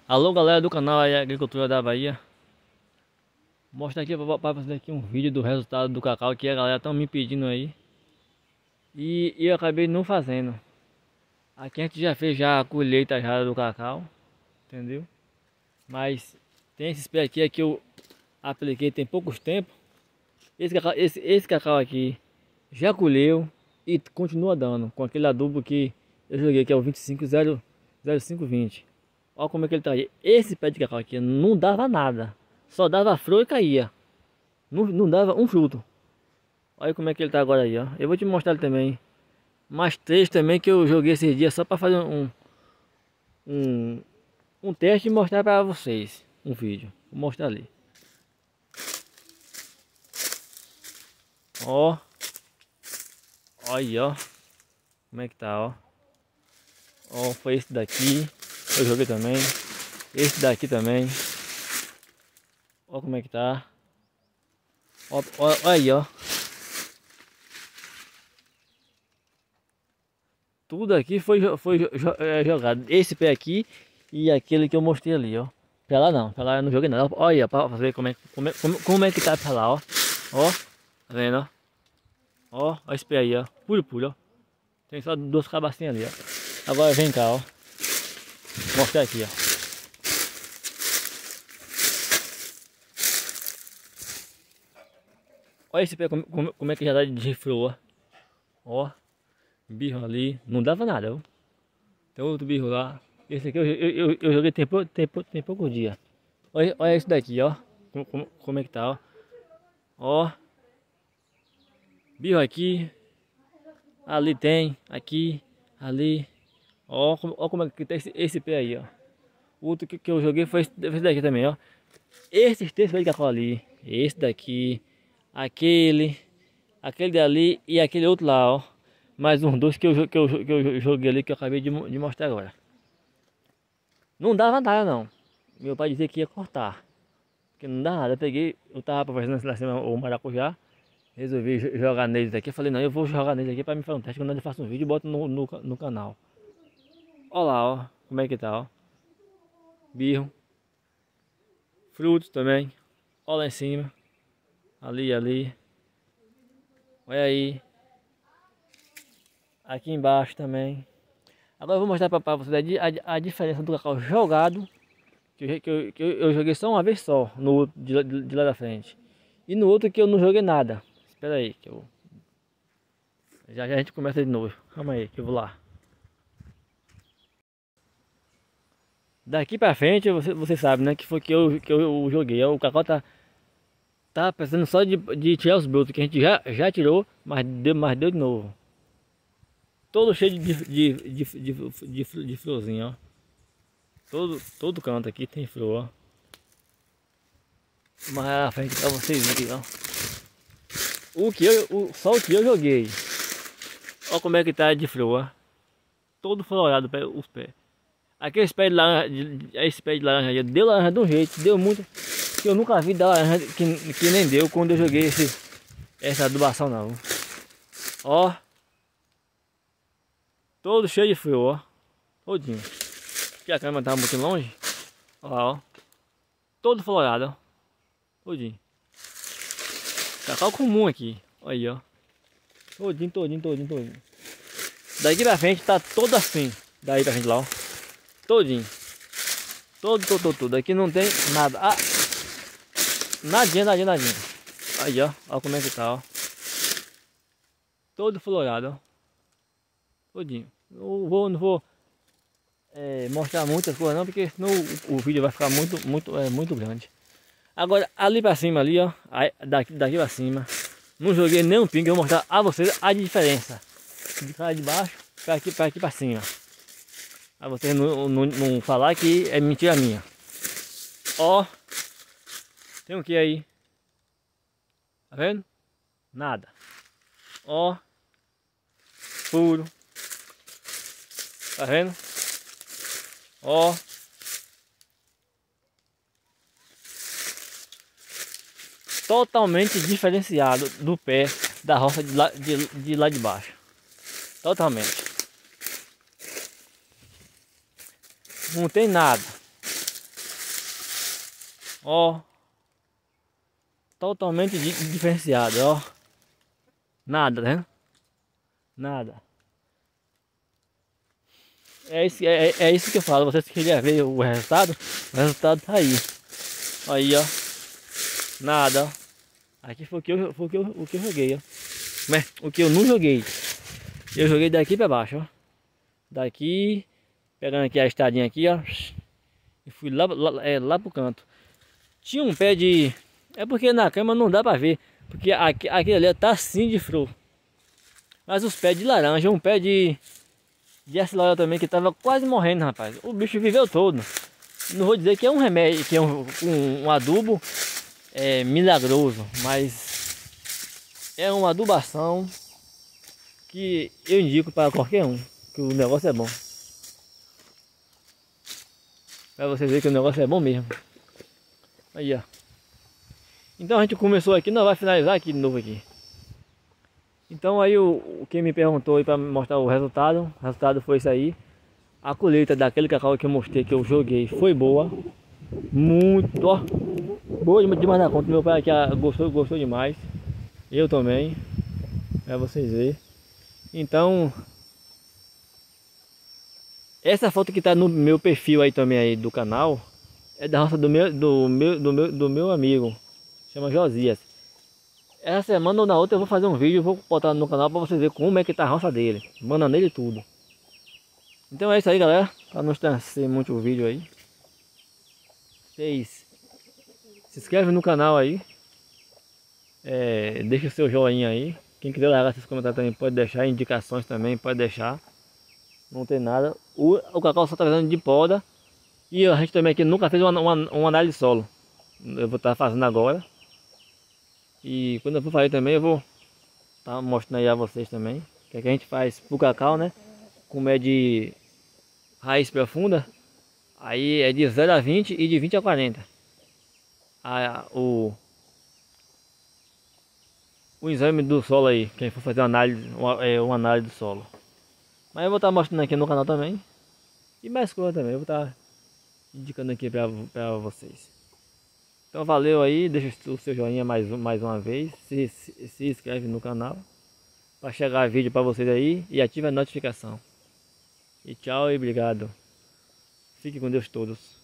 Alô galera do canal aí, Agricultura da Bahia. Vou mostrar aqui para vocês aqui um vídeo do resultado do cacau que a galera estão me pedindo aí. E eu acabei não fazendo. Aqui a gente já fez já a colheita já do cacau, entendeu? Mas tem esse pé aqui que eu apliquei tem poucos tempos. Esse cacau aqui já colheu e continua dando com aquele adubo que eu joguei, que é o 250520. Olha como é que ele tá aí. Esse pé de cacau aqui não dava nada. Só dava flor e caía. Não dava um fruto. Olha como é que ele tá agora aí, ó. Eu vou te mostrar ele também. Mais três também que eu joguei esses dias só para fazer um teste e mostrar para vocês. Um vídeo. Vou mostrar ali. Ó. Olha, ó. Como é que tá, ó. Ó, foi esse daqui. Eu joguei também. Esse daqui também. Ó como é que tá. Ó, aí, ó. Tudo aqui foi jogado. Esse pé aqui e aquele que eu mostrei ali, ó. Pra lá não, pra lá eu não joguei nada. Olha, pra ver como é que tá pra lá, ó. Ó, tá vendo, ó. Ó esse pé aí, ó. Puro, ó. Tem só duas cabacinhas ali, ó. Agora vem cá, ó. Vou mostrar aqui, ó. Olha esse pé como é que já dá de flor, ó. Birro ali, não dava nada, ó. Tem outro birro lá. Esse aqui eu joguei tem pouco dia. Olha esse daqui, ó. Como é que tá, ó. Ó. Birro aqui. Ali tem, aqui, ali. Ó como é que tá esse pé aí, ó. O outro que eu joguei foi esse daqui também, ó. Esses três pés de cacau ali. Esse daqui. Aquele dali e aquele outro lá, ó. Mais uns dois que eu joguei ali, que eu acabei de mostrar agora. Não dava nada não. Meu pai dizia que ia cortar, porque não dá nada. Eu tava fazendo lá cima o maracujá. Resolvi jogar neles aqui. Eu falei, não, eu vou jogar neles aqui para me fazer um teste. Quando eu faço um vídeo, boto no canal. Olha lá, ó. Como é que tá, ó. Birro. Frutos também. Olha lá em cima. Ali. Olha aí. Aqui embaixo também. Agora eu vou mostrar para vocês a diferença do cacau jogado. Que eu joguei só uma vez só. No outro de lá da frente. E no outro que eu não joguei nada. Espera aí que eu... Já a gente começa de novo. Calma aí que eu vou lá. Daqui pra frente você sabe, né? Que foi que eu joguei. O cacau tá precisando só de tirar os brotos. Que a gente já tirou. Mas deu de novo. Todo cheio de florzinha, ó. Todo canto aqui tem flor, ó. Mas à frente pra vocês verem, ó. Só o que eu joguei. Olha como é que tá de flor, ó. Todo florado os pés. Aqueles pés de laranja, esse pé de laranja deu laranja de um jeito, deu muito. Que eu nunca vi dar laranja que nem deu quando eu joguei essa adubação não. Ó. Todo cheio de flor, ó. Todinho. Aqui a câmera tava muito longe. Ó lá, ó. Todo florado, ó. Todinho. Cacau comum aqui. Olha aí, ó. Todinho. Daqui pra frente tá todo assim. Daí pra frente lá, ó. Todinho. Todo. Aqui não tem nada. Ah. Nadinha. Aí, ó. Ó como é que tá, ó. Todo florado, ó. Todinho. Não vou mostrar muitas coisas não, porque senão o vídeo vai ficar muito grande. Agora ali pra cima ali, ó, daqui pra cima, não joguei nem um pingo. Eu vou mostrar a vocês a diferença de cá de baixo pra aqui pra cima, pra vocês não falar que é mentira minha. Ó, tem o que aí? Tá vendo? Nada. Ó, puro. Tá vendo? Ó. Totalmente diferenciado do pé da roça de lá de baixo. Totalmente. Não tem nada. Ó, totalmente diferenciado, ó. Nada, né? Nada. É isso que eu falo. Vocês queriam ver o resultado tá aí. Aí, ó. Nada, ó. Aqui foi o que eu joguei, ó. Mas o que eu não joguei. Eu joguei daqui pra baixo, ó. Daqui, pegando aqui a estradinha aqui, ó. E fui lá pro canto. Tinha um pé de... É porque na câmera não dá pra ver. Porque aquele ali tá assim de flor. Mas os pés de laranja, um pé de acerola também, que tava quase morrendo, rapaz. O bicho viveu todo. Não vou dizer que é um remédio, que é um adubo milagroso, mas é uma adubação que eu indico para qualquer um, que o negócio é bom. Para vocês verem que o negócio é bom mesmo. Aí, ó. Então a gente começou aqui, nós vamos finalizar aqui de novo aqui. Então aí quem me perguntou aí para mostrar o resultado foi isso aí. A colheita daquele cacau que eu mostrei, que eu joguei, foi boa. Muito, ó. Boa demais na conta. Meu pai aqui gostou demais. Eu também. Pra vocês verem. Então, essa foto que tá no meu perfil aí também aí do canal é da roça do meu amigo. Chama Josias. Essa semana ou na outra eu vou fazer um vídeo, vou botar no canal para vocês verem como é que tá a roça dele. Manda nele tudo. Então é isso aí, galera. Para não estender muito o vídeo aí. Vocês se inscrevem no canal aí. Deixa o seu joinha aí. Quem quiser largar seus comentários também pode deixar. Indicações também pode deixar. Não tem nada. O cacau só tá precisando de poda. E a gente também aqui nunca fez uma análise de solo. Eu vou estar fazendo agora. E quando eu for fazer também eu vou estar mostrando aí a vocês também. Que é que a gente faz pro cacau, né? Como é de raiz profunda. Aí é de 0 a 20 e de 20 a 40. O exame do solo aí, quem for fazer uma análise do solo. Mas eu vou estar mostrando aqui no canal também. E mais coisa também, eu vou estar indicando aqui para vocês. Então valeu aí, deixa o seu joinha mais uma vez. Se inscreve no canal. Para chegar vídeo para vocês aí. E ativa a notificação. E tchau e obrigado. Fique com Deus todos.